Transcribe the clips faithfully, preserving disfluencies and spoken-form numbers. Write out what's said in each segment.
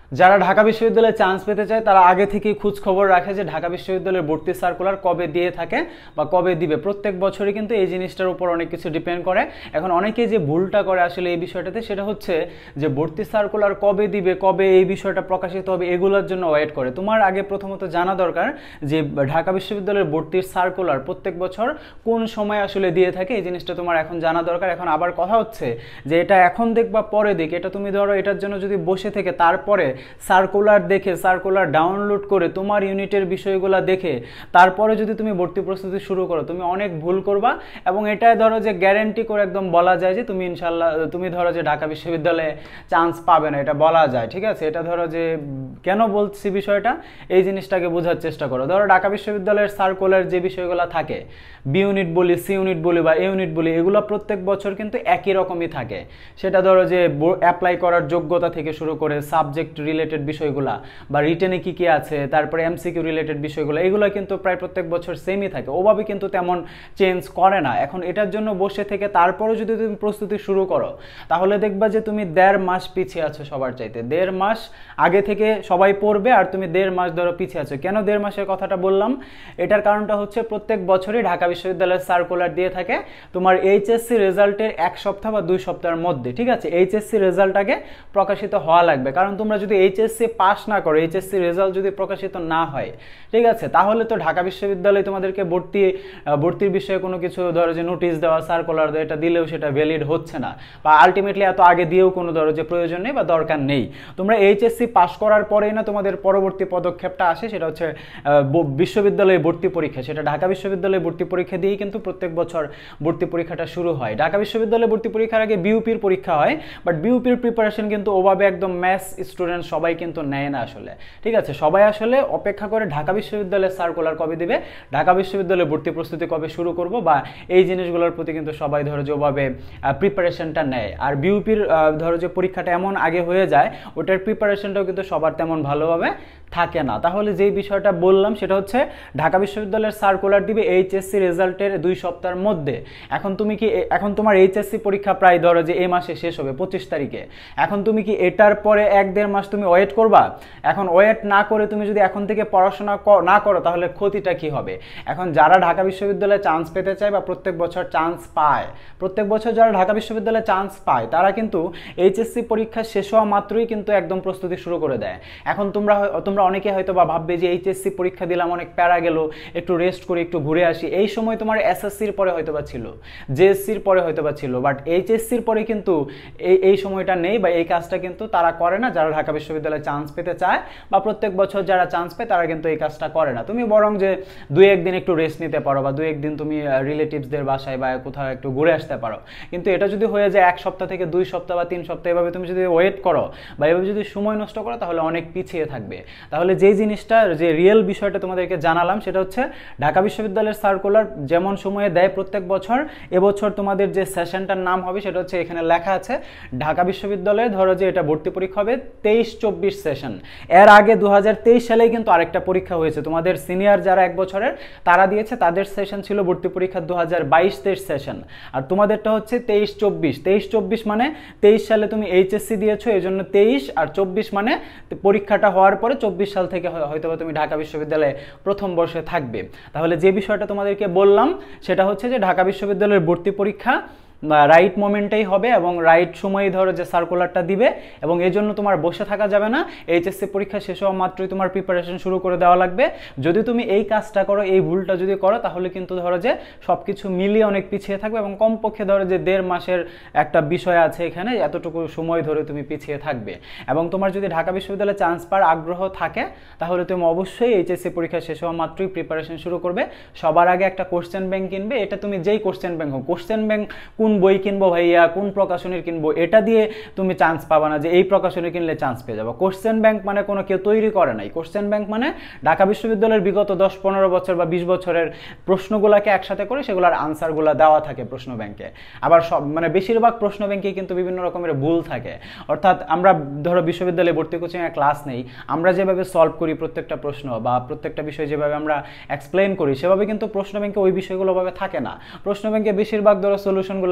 যারা ঢাকা বিশ্ববিদ্যালয়ে চান্স পেতে চায় তারা আগে থেকেই খোঁজ খবর রাখে যে ঢাকা বিশ্ববিদ্যালয়ের ভর্তি সার্কুলার কবে দিয়ে থাকে বা কবে দিবে। প্রত্যেক বছরই কিন্তু এই জিনিসটার উপর অনেক কিছু ডিপেন্ড করে। এখন অনেকেই যে ভুলটা করে আসলে এই বিষয়টাতে, সেটা হচ্ছে যে ভর্তি সার্কুলার কবে দিবে, কবে এই বিষয়টা প্রকাশিত হবে, এগুলোর জন্য ওয়েট করে। তোমার আগে প্রথমত জানা দরকার যে ঢাকা বিশ্ববিদ্যালয়ের ভর্তির সার্কুলার প্রত্যেক বছর কোন সময় আসলে দিয়ে থাকে, এই জিনিসটা তোমার এখন জানা দরকার। এখন আবার কথা হচ্ছে যে এটা এখন দেখবা পরে দিক, এটা তুমি ধরো এটার জন্য যদি বসে থেকে তারপরে সার্কুলার দেখে সার্কুলার ডাউনলোড করে তোমার ইউনিটের বিষয়গুলো দেখে তারপরে যদি তুমি ভর্তি প্রস্তুতি শুরু করো, তুমি অনেক ভুল করবা। এবং এটাই ধরো যে গ্যারেন্টি করে একদম বলা যায় যে তুমি ইনশাল্লাহ তুমি ধরো যে ঢাকা বিশ্ববিদ্যালয়ে চান্স পাবে না, এটা বলা যায়, ঠিক আছে। এটা ধরো যে কেন বলছি বিষয়টা, এই জিনিসটাকে বোঝার চেষ্টা করো। ধরো ঢাকা বিশ্ববিদ্যালয়ের সার্কুলার যে বিষয়গুলো থাকে, বি ইউনিট বলি, সি ইউনিট বলি বা এ ইউনিট বলি, এগুলো প্রত্যেক বছর কিন্তু একই রকমই থাকে। সেটা ধরো যে অ্যাপ্লাই করার যোগ্যতা থেকে শুরু করে সাবজেক্ট রিলেটেড বিষয়গুলা বা রিটেনে কি কি আছে, তারপরে এমসিকিউ রিলেটেড বিষয়গুলো, এগুলো কিন্তু প্রায় প্রত্যেক বছর সেমই থাকে, ওভাবে কিন্তু তেমন চেঞ্জ করে না। এখন এটার জন্য বসে থেকে তারপরে যদি তুমি প্রস্তুতি শুরু করো, তাহলে দেখবা যে তুমি দেড় মাস পিছিয়ে আছো সবার চাইতে। দেড় মাস আগে থেকে সবাই পড়বে আর তুমি দেড় মাস ধরো পিছিয়ে আছো। কেন দেড় মাসের কথাটা বললাম, এটার কারণটা হচ্ছে প্রত্যেক বছরই ঢাকা বিশ্ববিদ্যালয়ের সার্কুলার দিয়ে থাকে তোমার এইচএসসি রেজাল্টের এক সপ্তাহ বা দুই সপ্তাহের মধ্যে, ঠিক আছে। এইচএসসি রেজাল্ট আগে প্রকাশিত হওয়া লাগবে, কারণ তোমরা যদি এইচএসসি পাস না করো, এইচএসসি রেজাল্ট যদি প্রকাশিত না হয়, ঠিক আছে, তাহলে তো ঢাকা বিশ্ববিদ্যালয় তোমাদেরকে ভর্তি ভর্তির বিষয়ে কোনো কিছু ধরো যে নোটিশ দেওয়া, সার্কুলার দেওয়া, এটা দিলেও সেটা ভ্যালিড হচ্ছে না, বা আলটিমেটলি এত আগে দিয়েও কোনো ধরো যে প্রয়োজন নেই বা দরকার নেই। তোমরা এইচএসসি পাস করার পরেই না তোমাদের পরবর্তী পদক্ষেপটা আসে, সেটা হচ্ছে বিশ্ববিদ্যালয়ে ভর্তি পরীক্ষা। সেটা ঢাকা বিশ্ববিদ্যালয়ে ভর্তি পরীক্ষা দিয়েই কিন্তু প্রত্যেক বছর ভর্তি পরীক্ষাটা শুরু হয়। ঢাকা বিশ্ববিদ্যালয়ে ভর্তি পরীক্ষার আগে বিউপির পরীক্ষা হয়, বাট বিউপির প্রিপারেশন কিন্তু ওভাবে একদম ম্যাথ স্টুডেন্ট সবাই কিন্তু নেয় না আসলে, ঠিক আছে। সবাই আসলে অপেক্ষা করে ঢাকা বিশ্ববিদ্যালয়ের সার্কুলার কবে দিবে, ঢাকা বিশ্ববিদ্যালয়ে ভর্তি প্রস্তুতি কবে শুরু করব, বা এই জিনিসগুলোর প্রতি কিন্তু সবাই ধরো যে ওভাবে প্রিপারেশনটা নেয়। আর বিউপির ধরো যে পরীক্ষাটা এমন আগে হয়ে যায়, ওটার প্রিপারেশনটাও কিন্তু সবার তেমন ভালোভাবে থাকে না। তাহলে যেই বিষয়টা বললাম সেটা হচ্ছে ঢাকা বিশ্ববিদ্যালয়ের সার্কুলার দিবে এইচএসসি রেজাল্টের দুই সপ্তাহের মধ্যে। এখন তুমি কি এখন তোমার এইচএসসি পরীক্ষা প্রায় ধরো যে এই মাসে শেষ হবে পঁচিশ তারিখে, এখন তুমি কি এটার পরে এক দেড় মাস তুমি ওয়েট করবা? এখন ওয়েট না করে তুমি যদি এখন থেকে পড়াশোনা না করো, তাহলে ক্ষতিটা কি হবে? এখন যারা ঢাকা বিশ্ববিদ্যালয়ে চান্স পেতে চায় বা প্রত্যেক বছর চান্স পায়, প্রত্যেক বছর যারা ঢাকা বিশ্ববিদ্যালয়ে চান্স পায়, তারা কিন্তু এইচএসসি পরীক্ষা শেষ হওয়া মাত্রই কিন্তু একদম প্রস্তুতি শুরু করে দেয়। এখন তোমরা তোমরা অনেকে হয়তো বা ভাববে যে এইচএসসি পরীক্ষা দিলাম, অনেক প্যারা গেল, একটু রেস্ট করি, একটু ঘুরে আসি। এই সময় তোমার এসএসসির পরে হয়তো বা ছিল, জেএসসির পরে হয়তো বা ছিল, বাট এইচএসসির পরে কিন্তু এই এই সময়টা নেই, বা এই কাজটা কিন্তু তারা করে না যারা ঢাকা বিশ্ববিদ্যালয়ে চান্স পেতে চায়, বা প্রত্যেক বছর যারা চান্স পায় তারা কিন্তু এই কাজটা করে না। তুমি বরং যে দুই একদিন একটু রেস্ট নিতে পারো, বা দুই একদিন তুমি রিলেটিভসদের বাসায় বা কোথাও একটু ঘুরে আসতে পারো। কিন্তু এটা যদি হয়ে যায় এক সপ্তাহ থেকে দুই সপ্তাহ বা তিন সপ্তাহ, এভাবে তুমি যদি ওয়েট করো বা এভাবে যদি সময় নষ্ট করো, তাহলে অনেক পিছিয়ে থাকবে। তাহলে যেই জিনিসটা, যে রিয়েল বিষয়টা তোমাদেরকে জানালাম, সেটা হচ্ছে ঢাকা বিশ্ববিদ্যালয়ের সার্কুলার যেমন সময়ে দেয় প্রত্যেক বছর, এবছর তোমাদের যে সেশনটার নাম হবে সেটা হচ্ছে এখানে লেখা আছে ঢাকা বিশ্ববিদ্যালয়ে ধরো যে এটা ভর্তি পরীক্ষা হবে তেইশ চব্বিশ সেশন। এর আগে দু হাজার তেইশ সালেই কিন্তু আরেকটা পরীক্ষা হয়েছে, তোমাদের সিনিয়র যারা এক বছরের তারা দিয়েছে, তাদের সেশন ছিল ভর্তি পরীক্ষা দু হাজার বাইশ তেইশ সেশন, আর তোমাদেরটা হচ্ছে তেইশ চব্বিশ। তেইশ চব্বিশ মানে তেইশ সালে তুমি এইচএসসি দিয়েছো, এই জন্য তেইশ, আর চব্বিশ মানে পরীক্ষাটা হওয়ার পরে চব্বিশ সাল থেকে হয়তো তুমি ঢাকা বিশ্ববিদ্যালয়ে প্রথম বর্ষে থাকবে। তাহলে যে বিষয়টা তোমাদেরকে বললাম সেটা হচ্ছে যে ঢাকা বিশ্ববিদ্যালয়ের ভর্তি পরীক্ষা রাইট মোমেন্টেই হবে এবং রাইট সময়ই ধরো যে সার্কুলারটা দিবে, এবং এই জন্য তোমার বসে থাকা যাবে না। এইচএসসি পরীক্ষা শেষ হওয়া মাত্রই তোমার প্রিপারেশন শুরু করে দেওয়া লাগবে। যদি তুমি এই কাজটা করো, এই ভুলটা যদি করো, তাহলে কিন্তু ধরো যে সব কিছু মিলিয়ে অনেক পিছিয়ে থাকবে, এবং কমপক্ষে ধরো যে দেড় মাসের একটা বিষয় আছে এখানে, এতটুকু সময় ধরে তুমি পিছিয়ে থাকবে। এবং তোমার যদি ঢাকা বিশ্ববিদ্যালয়ে চান্স পাওয়ার আগ্রহ থাকে, তাহলে তুমি অবশ্যই এইচএসসি পরীক্ষা শেষ হওয়া মাত্রই প্রিপারেশন শুরু করবে। সবার আগে একটা কোশ্চেন ব্যাংক কিনবে, এটা তুমি যেই কোশ্চেন ব্যাংক হোক, কোশ্চেন ব্যাংক কোন বই কিনবো ভাইয়া, কোন প্রকাশনীর কিনবো, এটা দিয়ে তুমি চান্স পাবা না যে এই প্রকাশনী কিনলে চান্স পেয়ে যাবো। কোশ্চেন ব্যাংক মানে কোনো কেউ তৈরি করে নাই। কোশ্চেন ব্যাংক মানে ঢাকা বিশ্ববিদ্যালয়ের বিগত দশ পনেরো বছর বা বিশ বছরের প্রশ্নগুলোকে একসাথে করে সেগুলোর আনসারগুলো দেওয়া থাকে প্রশ্ন ব্যাংকে। আবার সব মানে বেশিরভাগ প্রশ্ন ব্যাংকে কিন্তু বিভিন্ন রকমের ভুল থাকে। অর্থাৎ আমরা ধরো বিশ্ববিদ্যালয়ে ভর্তি কোচিংয়ে ক্লাস নেই, আমরা যেভাবে সলভ করি প্রত্যেকটা প্রশ্ন বা প্রত্যেকটা বিষয় যেভাবে আমরা এক্সপ্লেন করি, সেভাবে কিন্তু প্রশ্ন ব্যাংকে ওই বিষয়গুলো ভাবে থাকে না। প্রশ্ন ব্যাংকে বেশিরভাগ ধরো সলিউশনগুলো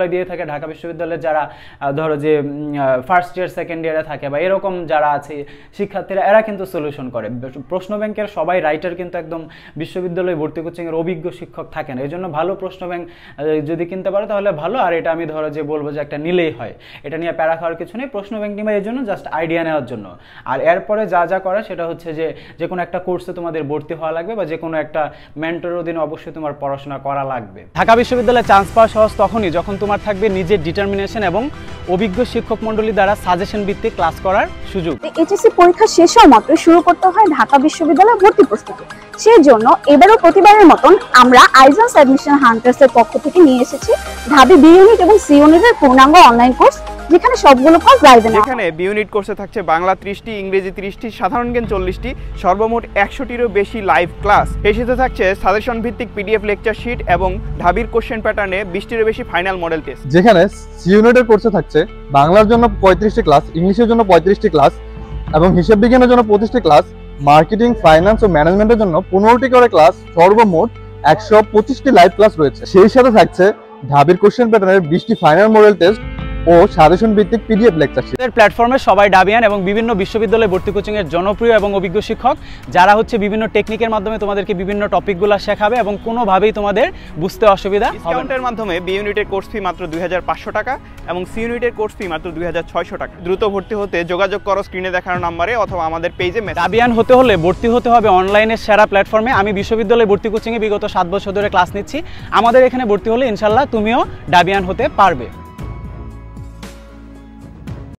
বিশ্ববিদ্যালয় দিয়ে থাকে, ঢাকা বিশ্ববিদ্যালয়ের যারা ধরো যে ফার্স্ট ইয়ার সেকেন্ড ইয়ারে থাকে বা এরকম যারা আছে শিক্ষার্থীরা, এরা কিন্তু সলিউশন করে। প্রশ্ন ব্যাংকের সবাই রাইটার কিন্তু একদম বিশ্ববিদ্যালয় ভর্তি কোচিংয়ের অভিজ্ঞ শিক্ষক থাকেন, এই জন্য ভালো প্রশ্ন ব্যাংক যদি কিনতে পারো তাহলে ভালো। আর এটা আমি ধরো যে বলবো যে একটা নিলেই হয়, এটা নিয়ে প্যারা খাওয়ার কিছু নেই। প্রশ্ন ব্যাংক নিবা এই জন্য জাস্ট আইডিয়া নেওয়ার জন্য। আর এরপরে যা যা করে সেটা হচ্ছে যে যে কোনো একটা কোর্সে তোমাদের ভর্তি হওয়া লাগবে বা যে কোনো একটা মেন্টরের অধীনে অবশ্যই তোমার পড়াশোনা করা লাগবে। ঢাকা বিশ্ববিদ্যালয়ে চান্স পাওয়া সহজ তখনই যখন তোমার থাকবে নিজের ডিটারমিনেশন এবং অভিজ্ঞ শিক্ষক মণ্ডলী দ্বারা সাজেশন ভিত্তিক ক্লাস করার সুযোগ। এইচএসসি পরীক্ষা শেষ হওয়া মাত্র শুরু করতে হয় ঢাকা বিশ্ববিদ্যালয়ে ভর্তি প্রস্তুতি। সেই জন্য এবারও প্রতিবারের মতন আমরা আইজন্স অ্যাডমিশন হান্টার্স এর পক্ষ থেকে নিয়ে এসেছি ঢাবি বি ইউনিট এবং সি ইউনিটের পূর্ণাঙ্গ অনলাইন কোর্স, যেখানে সবগুলো ক্লাস লাইভে না। এখানে বি ইউনিট কোর্সে থাকছে বাংলা ত্রিশটি, ইংরেজি ত্রিশটি, সাধারণ জ্ঞান চল্লিশটি, সর্বমোট একশোটিরও বেশি লাইভ ক্লাস। এর সাথে থাকছে সাজেশন ভিত্তিক পিডিএফ লেকচার শিট এবং ঢাবির কোশ্চেন প্যাটার্নে বিশটিরও বেশি ফাইনাল মডেল টেস্ট। যেখানে সি ইউনিটের কোর্সে থাকছে বাংলার জন্য পঁয়ত্রিশটি ক্লাস, ইংলিশের জন্য পঁয়ত্রিশটি ক্লাস এবং হিসাব বিজ্ঞানের জন্য পঁচিশটি ক্লাস, মার্কেটিং, ফাইন্যান্স ও ম্যানেজমেন্টের জন্য পনেরোটি করে ক্লাস, সর্বমোট একশো পঁচিশটি লাইভ ক্লাস রয়েছে। সেই সাথে থাকছে ঢাবির কোশ্চেন প্যাটার্নের বিশটি ফাইনাল মডেল টেস্ট ও সাজেশন ভিত্তিক পিডিএফ লেকচার শিট। এর প্ল্যাটফর্মে সবাই ডাবিয়ান এবং বিভিন্ন বিশ্ববিদ্যালয় ভর্তি কোচিং এর জনপ্রিয় এবং অভিজ্ঞ শিক্ষক, যারা হচ্ছে বিভিন্ন টেকনিকের মাধ্যমে তোমাদেরকে বিভিন্ন টপিকগুলো শেখাবে এবং কোনোভাবেই তোমাদের বুঝতে অসুবিধা হবে না। ডিসকাউন্টের মাধ্যমে বি ইউনিটের কোর্স ফি মাত্র দুই হাজার পাঁচশো টাকা এবং সি ইউনিটের কোর্স ফি মাত্র দুই হাজার ছয়শো টাকা। দ্রুত ভর্তি হতে যোগাযোগ করো স্ক্রিনে দেখানো নম্বরে অথবা আমাদের পেজে। ডাবিয়ান হতে হলে ভর্তি হতে হবে অনলাইনের সেরা প্ল্যাটফর্মে। আমি বিশ্ববিদ্যালয় ভর্তি কোচিংয়ে বিগত সাত বছর ধরে ক্লাস নিচ্ছি। আমাদের এখানে ভর্তি হলে ইনশাল্লাহ তুমিও ডাবিয়ান হতে পারবে।